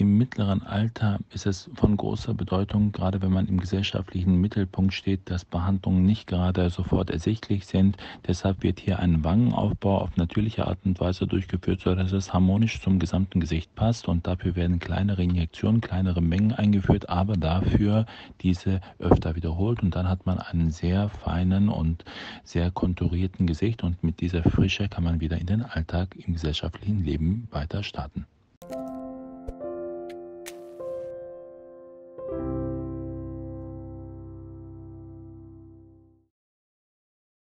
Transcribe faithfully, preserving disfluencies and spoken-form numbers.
im mittleren Alter ist es von großer Bedeutung, gerade wenn man im gesellschaftlichen Mittelpunkt steht, dass Behandlungen nicht gerade sofort ersichtlich sind. Deshalb wird hier ein Wangenaufbau auf natürliche Art und Weise durchgeführt, sodass es harmonisch zum gesamten Gesicht passt. Und dafür werden kleinere Injektionen, kleinere Mengen eingeführt, aber dafür diese öfter wiederholt. Und dann hat man einen sehr feinen und sehr konturierten Gesicht. Und mit dieser Frische kann man wieder in den Alltag im gesellschaftlichen Leben weiter starten.